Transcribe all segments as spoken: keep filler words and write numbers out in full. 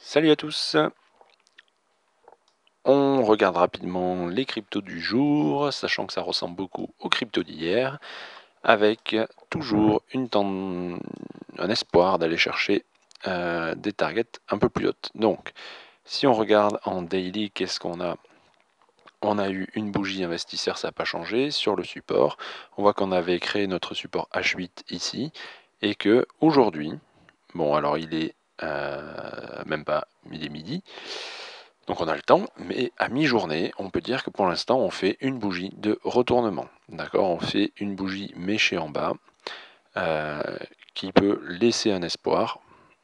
Salut à tous. On regarde rapidement les cryptos du jour, sachant que ça ressemble beaucoup aux cryptos d'hier, avec toujours une tend... un espoir d'aller chercher euh, des targets un peu plus hautes. Donc, si on regarde en daily, qu'est-ce qu'on a? On a eu une bougie investisseur, ça n'a pas changé. Sur le support, on voit qu'on avait créé notre support H huit ici, et que aujourd'hui, bon alors il est euh, même pas, il est midi, donc on a le temps, mais à mi-journée, on peut dire que pour l'instant, on fait une bougie de retournement. D'accord? On fait une bougie méchée en bas, euh, qui peut laisser un espoir.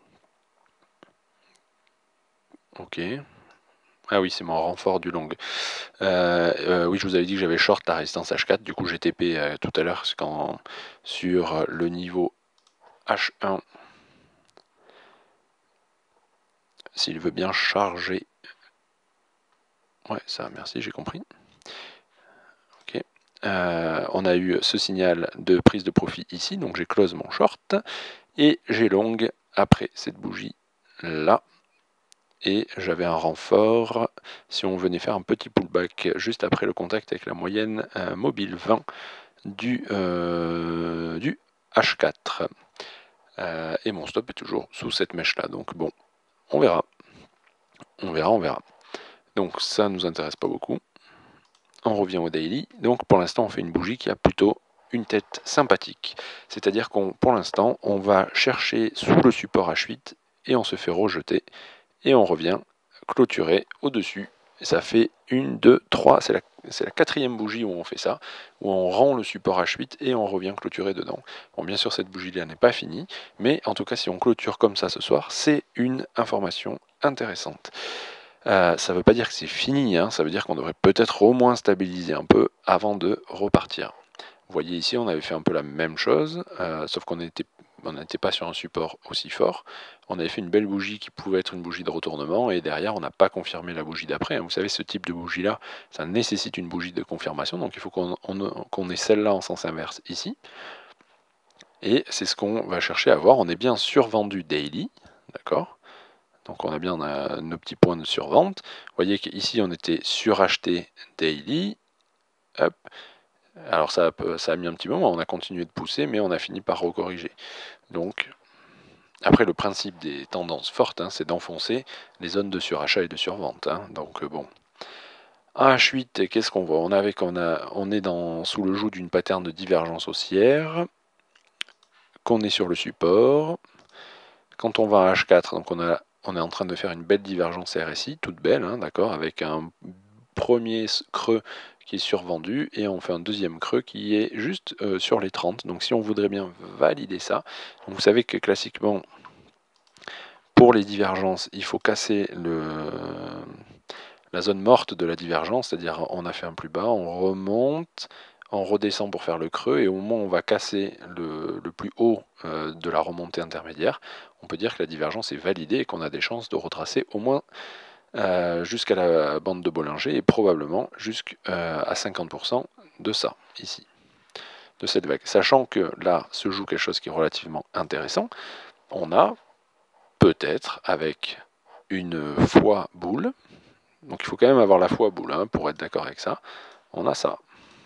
Ok. Ah oui, c'est mon renfort du long. Euh, euh, oui, je vous avais dit que j'avais short la résistance H quatre, du coup j'ai T P euh, tout à l'heure quand sur le niveau H un, s'il veut bien charger. Ouais, ça, merci, j'ai compris. Ok. Euh, on a eu ce signal de prise de profit ici, donc j'ai close mon short et j'ai long après cette bougie là. Et j'avais un renfort si on venait faire un petit pullback juste après le contact avec la moyenne euh, mobile vingt du, euh, du H quatre. Euh, et mon stop est toujours sous cette mèche là, donc bon, on verra. On verra, on verra. Donc ça nous intéresse pas beaucoup. On revient au daily. Donc pour l'instant, on fait une bougie qui a plutôt une tête sympathique. C'est-à-dire qu'on, pour l'instant, on va chercher sous le support H huit et on se fait rejeter. Et on revient clôturer au-dessus. Ça fait une, deux, trois, c'est la, c'est la quatrième bougie où on fait ça, où on rend le support H huit et on revient clôturer dedans. Bon, bien sûr, cette bougie-là n'est pas finie, mais en tout cas, si on clôture comme ça ce soir, c'est une information intéressante. Euh, ça ne veut pas dire que c'est fini, hein, ça veut dire qu'on devrait peut-être au moins stabiliser un peu avant de repartir. Vous voyez ici, on avait fait un peu la même chose, euh, sauf qu'on n'était on n'était pas sur un support aussi fort. On avait fait une belle bougie qui pouvait être une bougie de retournement, et derrière, on n'a pas confirmé la bougie d'après. Vous savez, ce type de bougie-là, ça nécessite une bougie de confirmation, donc il faut qu'on on, qu'on ait celle-là en sens inverse ici. Et c'est ce qu'on va chercher à voir. On est bien survendu daily, d'accord? Donc on a bien on a nos petits points de survente. Vous voyez qu'ici, on était suracheté daily. Hop. Alors ça a, ça a mis un petit moment, on a continué de pousser, mais on a fini par recorriger. Donc, après le principe des tendances fortes, hein, c'est d'enfoncer les zones de surachat et de survente. Hein. Donc euh, bon. Un H huit, qu'est-ce qu'on voit? On, avait, on, a, on est dans, sous le joug d'une pattern de divergence haussière, qu'on est sur le support. Quand on va à H quatre, donc on, a, on est en train de faire une belle divergence R S I, toute belle, hein, d'accord, avec un premier creux qui est survendu et on fait un deuxième creux qui est juste euh, sur les trente. Donc si on voudrait bien valider ça, donc vous savez que classiquement pour les divergences, il faut casser le, la zone morte de la divergence, c'est-à-dire on a fait un plus bas, on remonte, on redescend pour faire le creux, et au moment où on va casser le, le plus haut euh, de la remontée intermédiaire, on peut dire que la divergence est validée et qu'on a des chances de retracer au moins euh, jusqu'à la bande de Bollinger et probablement jusqu'à cinquante pour cent de ça, ici, de cette vague. Sachant que là se joue quelque chose qui est relativement intéressant, on a peut-être avec une fois boule, donc il faut quand même avoir la fois boule hein, pour être d'accord avec ça, on a ça.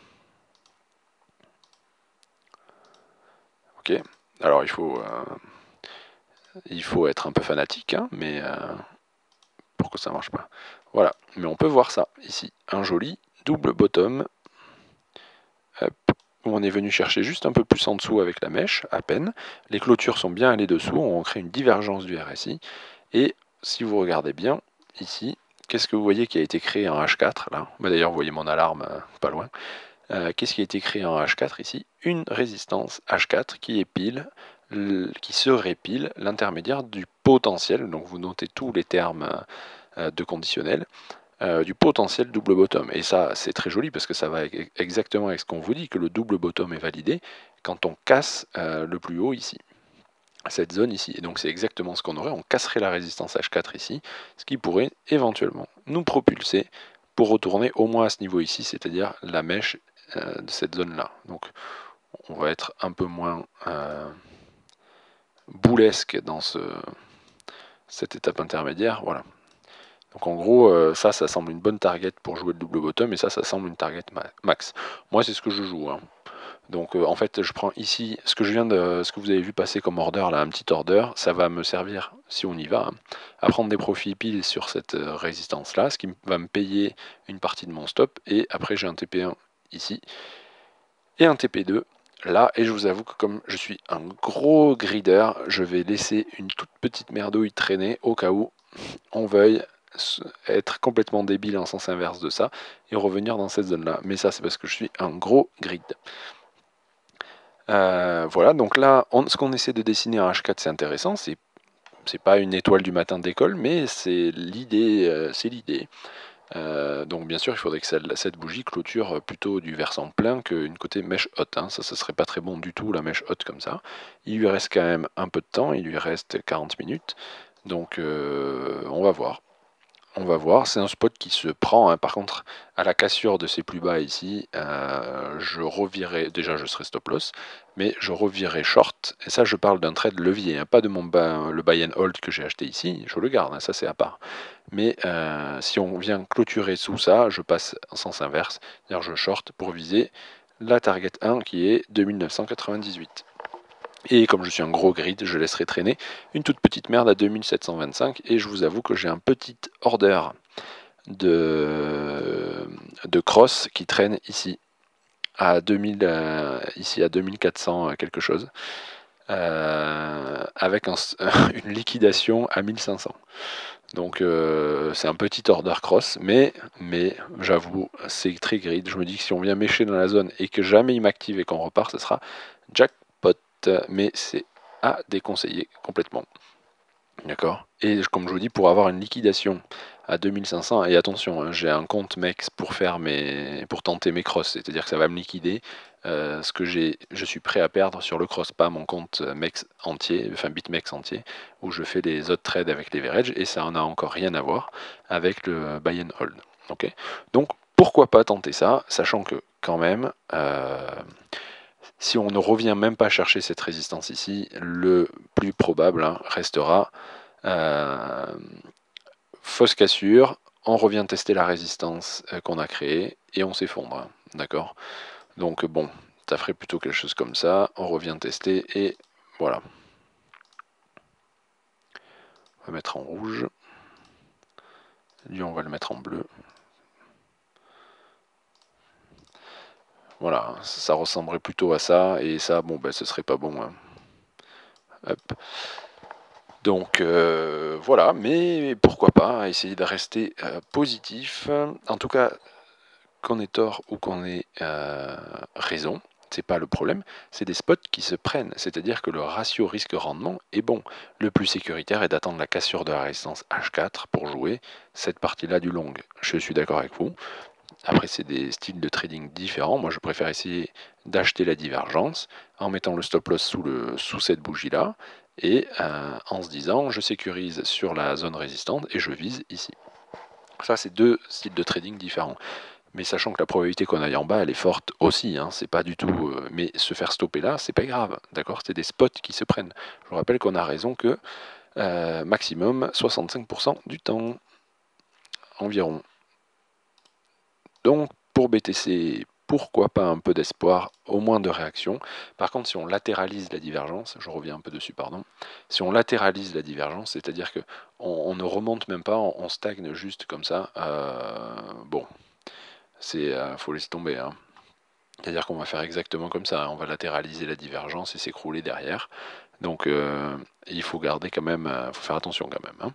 Ok, alors il faut, euh, il faut être un peu fanatique, hein, mais euh, pour que ça marche pas. Voilà, mais on peut voir ça ici, un joli double bottom. Hop, où on est venu chercher juste un peu plus en dessous avec la mèche, à peine. Les clôtures sont bien allées dessous, on crée une divergence du R S I. Et si vous regardez bien, ici, qu'est-ce que vous voyez qui a été créé en H quatre, là? Bah, d'ailleurs, vous voyez mon alarme euh, pas loin. Euh, qu'est-ce qui a été créé en H quatre ici? Une résistance H quatre qui est pile, qui serait pile l'intermédiaire du potentiel. Donc vous notez tous les termes euh, de conditionnel. Euh, du potentiel double bottom. Et ça, c'est très joli parce que ça va exactement avec ce qu'on vous dit, que le double bottom est validé quand on casse euh, le plus haut ici, cette zone ici. Et donc c'est exactement ce qu'on aurait, on casserait la résistance H quatre ici, ce qui pourrait éventuellement nous propulser pour retourner au moins à ce niveau ici, c'est-à-dire la mèche euh, de cette zone-là. Donc on va être un peu moins euh, boulesque dans ce, cette étape intermédiaire, voilà. Donc en gros, euh, ça, ça semble une bonne target pour jouer le double bottom, et ça, ça semble une target ma max. Moi, c'est ce que je joue, hein. Donc euh, en fait, je prends ici ce que je viens de, ce que vous avez vu passer comme order là, un petit order, ça va me servir, si on y va, hein, à prendre des profits pile sur cette euh, résistance là, ce qui va me payer une partie de mon stop, et après j'ai un T P un ici et un T P deux là, et je vous avoue que comme je suis un gros grider, je vais laisser une toute petite merdouille traîner au cas où on veuille être complètement débile en sens inverse de ça et revenir dans cette zone là. Mais ça, c'est parce que je suis un gros grid. Euh, voilà, donc là, on, ce qu'on essaie de dessiner en H quatre, c'est intéressant. C'est c'est pas une étoile du matin d'école, mais c'est l'idée. Euh, c'est l'idée. Euh, donc bien sûr, il faudrait que cette, cette bougie clôture plutôt du versant plein qu'une côté mèche haute, hein. Ça, ça serait pas très bon du tout, la mèche haute comme ça. Il lui reste quand même un peu de temps, il lui reste quarante minutes. Donc euh, on va voir. On va voir, c'est un spot qui se prend, hein. Par contre, à la cassure de ces plus bas ici, euh, je revirai, déjà je serai stop loss, mais je revirai short, et ça je parle d'un trade levier, hein, pas de mon buy, le buy and hold que j'ai acheté ici, je le garde, hein, ça c'est à part. Mais euh, si on vient clôturer sous ça, je passe en sens inverse, c'est-à-dire je short pour viser la target un qui est deux mille neuf cent quatre-vingt-dix-huit. Et comme je suis un gros grid, je laisserai traîner une toute petite merde à deux mille sept cent vingt-cinq, et je vous avoue que j'ai un petit order de, de cross qui traîne ici à deux mille, euh, ici à deux mille quatre cents quelque chose, euh, avec un, une liquidation à mille cinq cents. Donc euh, c'est un petit order cross, mais, mais j'avoue, c'est très grid. Je me dis que si on vient mécher dans la zone et que jamais il m'active et qu'on repart, ce sera jackpot, mais c'est à déconseiller complètement. D'accord. Et comme je vous dis, pour avoir une liquidation à deux mille cinq cents, et attention, hein, j'ai un compte MEX pour faire mes, pour tenter mes crosses, c'est-à-dire que ça va me liquider euh, ce que j'ai, je suis prêt à perdre sur le cross, pas mon compte MEX entier, enfin BitMEX entier, où je fais les autres trades avec les leverage, et ça en a encore rien à voir avec le buy and hold. Ok. Donc pourquoi pas tenter ça, sachant que quand même, euh, si on ne revient même pas chercher cette résistance ici, le plus probable, hein, restera euh, fausse cassure, on revient tester la résistance euh, qu'on a créée et on s'effondre, hein, d'accord. Donc bon, ça ferait plutôt quelque chose comme ça, on revient tester et voilà. On va mettre en rouge, lui on va le mettre en bleu. Voilà, ça ressemblerait plutôt à ça, et ça, bon, ben, ce serait pas bon, hein. Hop. Donc euh, voilà, mais pourquoi pas essayer de rester euh, positif. En tout cas, qu'on ait tort ou qu'on ait euh, raison, c'est pas le problème, c'est des spots qui se prennent, c'est-à-dire que le ratio risque-rendement est bon. Le plus sécuritaire est d'attendre la cassure de la résistance H quatre pour jouer cette partie-là du long. Je suis d'accord avec vous. Après, c'est des styles de trading différents. Moi, je préfère essayer d'acheter la divergence en mettant le stop loss sous, le, sous cette bougie-là, et euh, en se disant, je sécurise sur la zone résistante et je vise ici. Ça, c'est deux styles de trading différents. Mais sachant que la probabilité qu'on aille en bas, elle est forte aussi, hein, c'est pas du tout. Euh, mais se faire stopper là, c'est pas grave, d'accord. C'est des spots qui se prennent. Je vous rappelle qu'on a raison que euh, maximum soixante-cinq pour cent du temps environ. Donc pour B T C, pourquoi pas un peu d'espoir, au moins de réaction. Par contre, si on latéralise la divergence, je reviens un peu dessus, pardon. Si on latéralise la divergence, c'est-à-dire que on, on ne remonte même pas, on, on stagne juste comme ça. Euh, bon, c'est, euh, faut laisser tomber, hein. C'est-à-dire qu'on va faire exactement comme ça, hein. On va latéraliser la divergence et s'écrouler derrière. Donc euh, il faut garder quand même, il faut faire attention quand même, hein.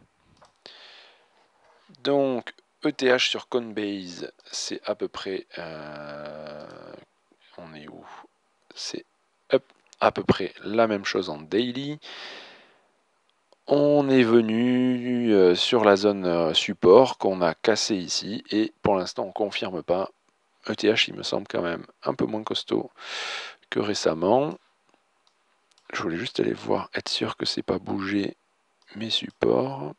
Donc E T H sur Coinbase, c'est à peu près, euh, on est où? C'est à peu près la même chose en daily. On est venu euh, sur la zone euh, support qu'on a cassé ici, et pour l'instant on confirme pas. E T H il me semble quand même un peu moins costaud que récemment. Je voulais juste aller voir, être sûr que c'est pas bougé mes supports.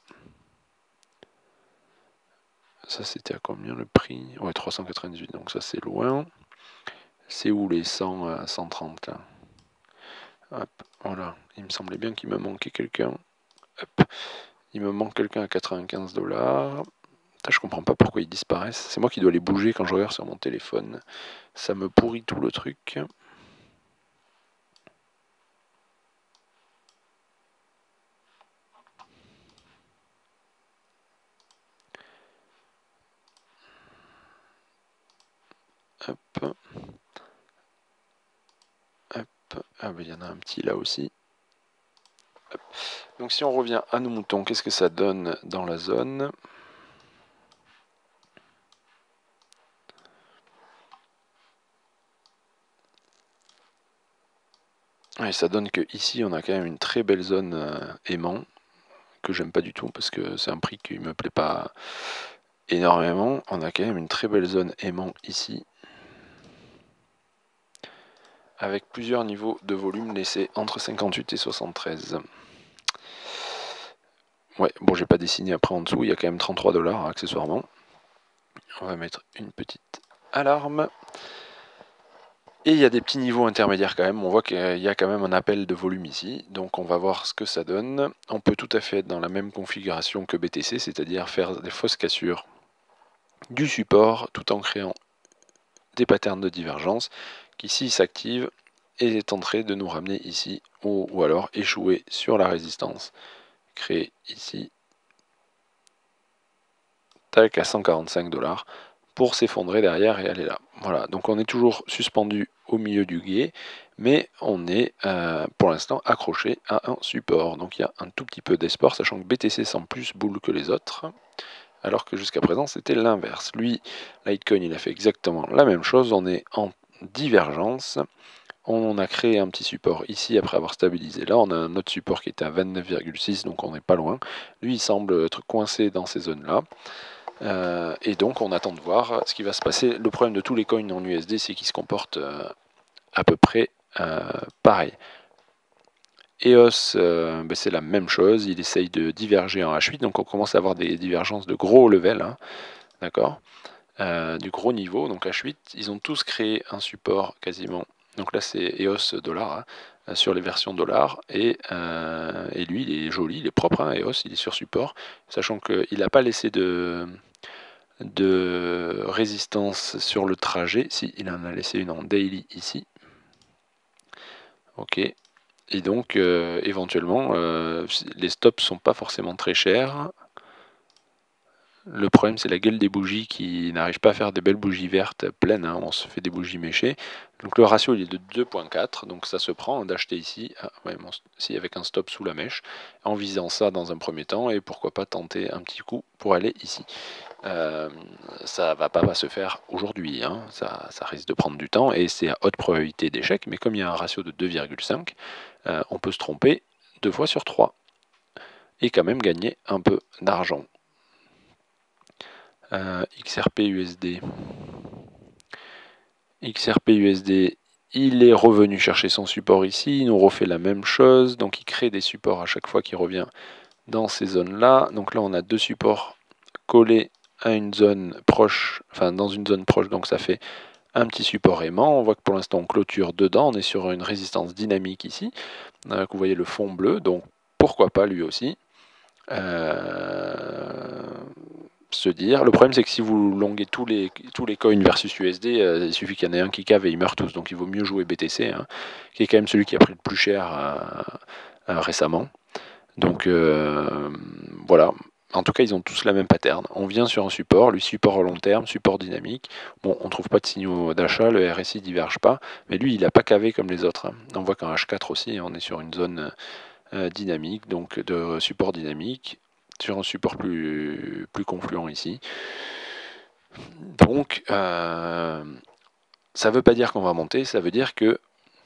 Ça c'était à combien le prix? Ouais, trois cent quatre-vingt-dix-huit, donc ça c'est loin. C'est où les cent, euh, cent trente là? Hop, voilà, il me semblait bien qu'il me manquait quelqu'un. Hop. Il me manque quelqu'un à quatre-vingt-quinze dollars. Je comprends pas pourquoi ils disparaissent. C'est moi qui dois les bouger quand je regarde sur mon téléphone. Ça me pourrit tout le truc. Hop. Hop. Ah ben il y en a un petit là aussi. Hop. Donc si on revient à nos moutons, qu'est-ce que ça donne dans la zone? Et ça donne que ici on a quand même une très belle zone euh, aimant, que j'aime pas du tout parce que c'est un prix qui me plaît pas énormément. On a quand même une très belle zone aimant ici, avec plusieurs niveaux de volume laissés entre cinquante-huit et soixante-treize. Ouais, bon, j'ai pas dessiné après en dessous, il y a quand même trente-trois dollars accessoirement. On va mettre une petite alarme. Et il y a des petits niveaux intermédiaires quand même, on voit qu'il y a quand même un appel de volume ici, donc on va voir ce que ça donne. On peut tout à fait être dans la même configuration que B T C, c'est-à-dire faire des fausses cassures du support tout en créant des patterns de divergence qui, s'ils s'activent, tenteraient de nous ramener ici, ou, ou alors échouer sur la résistance créée ici, tac, à cent quarante-cinq dollars, pour s'effondrer derrière et aller là. Voilà, donc on est toujours suspendu au milieu du gué, mais on est euh, pour l'instant accroché à un support. Donc il y a un tout petit peu d'espoir, sachant que B T C sent plus boule que les autres, alors que jusqu'à présent c'était l'inverse. Lui, Litecoin, il a fait exactement la même chose, on est en divergence. On a créé un petit support ici après avoir stabilisé. Là, on a un autre support qui était à vingt-neuf virgule six, donc on n'est pas loin. Lui, il semble être coincé dans ces zones-là. Euh, et donc, on attend de voir ce qui va se passer. Le problème de tous les coins en U S D, c'est qu'ils se comportent euh, à peu près euh, pareil. E O S, euh, ben c'est la même chose. Il essaye de diverger en H huit, donc on commence à avoir des divergences de gros level, hein, d'accord, euh, du gros niveau. Donc H huit, ils ont tous créé un support quasiment. Donc là, c'est E O S dollar, hein, sur les versions dollar. Et, euh, et lui, il est joli, il est propre, hein, E O S, il est sur support, sachant qu'il n'a pas laissé de de résistance sur le trajet. Si, il en a laissé une en daily ici. Ok. Et donc, euh, éventuellement, euh, les stops sont pas forcément très chers. Le problème, c'est la gueule des bougies qui n'arrive pas à faire des belles bougies vertes pleines, hein. On se fait des bougies méchées. Donc le ratio il est de deux virgule quatre, donc ça se prend d'acheter ici, ah, ouais, bon, ici avec un stop sous la mèche, en visant ça dans un premier temps, et pourquoi pas tenter un petit coup pour aller ici. Euh, ça va pas, pas se faire aujourd'hui, hein. ça, ça risque de prendre du temps, et c'est à haute probabilité d'échec, mais comme il y a un ratio de deux virgule cinq, euh, on peut se tromper deux fois sur trois, et quand même gagner un peu d'argent. Euh, X R P U S D. X R P U S D, il est revenu chercher son support ici, il nous refait la même chose, donc il crée des supports à chaque fois qu'il revient dans ces zones-là. Donc là, on a deux supports collés à une zone proche, enfin dans une zone proche, donc ça fait un petit support aimant. On voit que pour l'instant, on clôture dedans, on est sur une résistance dynamique ici. Euh, vous voyez le fond bleu, donc pourquoi pas lui aussi. Euh, se dire. Le problème, c'est que si vous longuez tous les, tous les coins versus U S D, euh, il suffit qu'il y en ait un qui cave et ils meurent tous. Donc il vaut mieux jouer B T C, hein, qui est quand même celui qui a pris le plus cher euh, euh, récemment. Donc euh, voilà. En tout cas, ils ont tous la même pattern. On vient sur un support, lui support à long terme, support dynamique. Bon, on ne trouve pas de signaux d'achat, le R S I ne diverge pas, mais lui, il n'a pas cavé comme les autres, hein. On voit qu'en H quatre aussi, on est sur une zone euh, dynamique, donc de support dynamique, sur un support plus, plus confluent ici. Donc, euh, ça ne veut pas dire qu'on va monter, ça veut dire que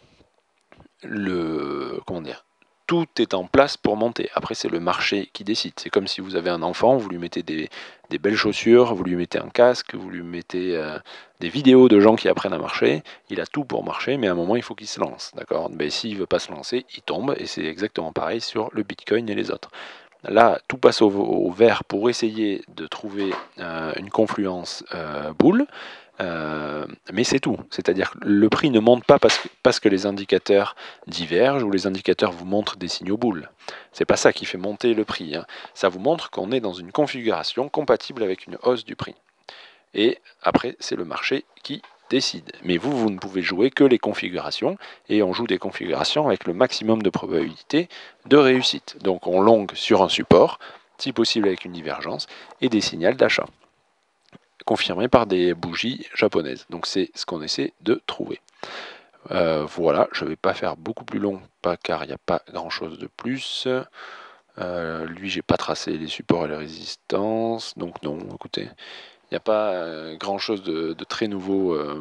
le, comment dire, tout est en place pour monter. Après, c'est le marché qui décide. C'est comme si vous avez un enfant, vous lui mettez des, des belles chaussures, vous lui mettez un casque, vous lui mettez euh, des vidéos de gens qui apprennent à marcher. Il a tout pour marcher, mais à un moment, il faut qu'il se lance. D'accord ? Mais s'il ne veut pas se lancer, il tombe. Et c'est exactement pareil sur le Bitcoin et les autres. Là, tout passe au, au vert pour essayer de trouver euh, une confluence euh, boule. Euh, mais c'est tout. C'est-à-dire que le prix ne monte pas parce que, parce que les indicateurs divergent ou les indicateurs vous montrent des signaux boules. C'est pas ça qui fait monter le prix, hein. Ça vous montre qu'on est dans une configuration compatible avec une hausse du prix. Et après, c'est le marché qui décide. Mais vous, vous ne pouvez jouer que les configurations, et on joue des configurations avec le maximum de probabilité de réussite. Donc on longue sur un support, si possible avec une divergence, et des signaux d'achat, confirmés par des bougies japonaises. Donc c'est ce qu'on essaie de trouver. Euh, voilà, je ne vais pas faire beaucoup plus long, pas car il n'y a pas grand-chose de plus. Euh, lui, j'ai pas tracé les supports et les résistances, donc non, écoutez, il n'y a pas euh, grand-chose de, de très nouveau euh,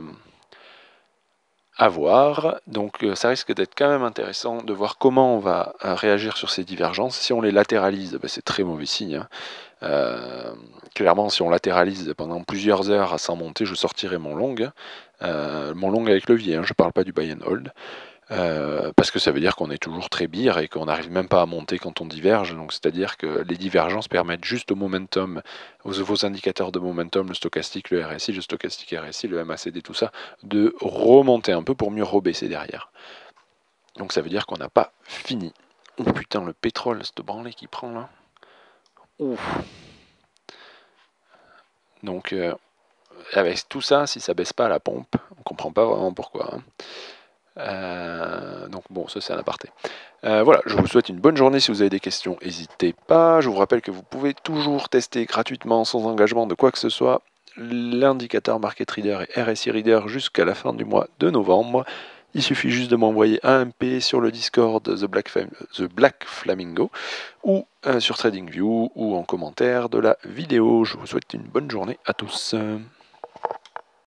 à voir. Donc euh, ça risque d'être quand même intéressant de voir comment on va euh, réagir sur ces divergences. Si on les latéralise, ben, c'est très mauvais signe, hein. Euh, clairement, si on latéralise pendant plusieurs heures sans monter, je sortirai mon long. Euh, mon long avec levier, hein, je ne parle pas du buy and hold. Euh, parce que ça veut dire qu'on est toujours très bire et qu'on n'arrive même pas à monter quand on diverge. Donc c'est-à-dire que les divergences permettent juste au momentum, aux vos indicateurs de momentum, le stochastique, le R S I, le stochastique R S I, le M A C D, tout ça, de remonter un peu pour mieux rebaisser derrière. Donc ça veut dire qu'on n'a pas fini. Oh putain, le pétrole, cette branlée qui prend là. Ouf. Donc euh, avec tout ça, si ça baisse pas à la pompe, on comprend pas vraiment pourquoi, hein. Euh, donc bon, ça c'est un aparté. Euh, voilà, je vous souhaite une bonne journée. Si vous avez des questions, n'hésitez pas. Je vous rappelle que vous pouvez toujours tester gratuitement, sans engagement de quoi que ce soit, l'indicateur Market Reader et R S I Reader jusqu'à la fin du mois de novembre. Il suffit juste de m'envoyer un M P sur le Discord The Black, Fam The Black Flamingo ou euh, sur TradingView ou en commentaire de la vidéo. Je vous souhaite une bonne journée à tous.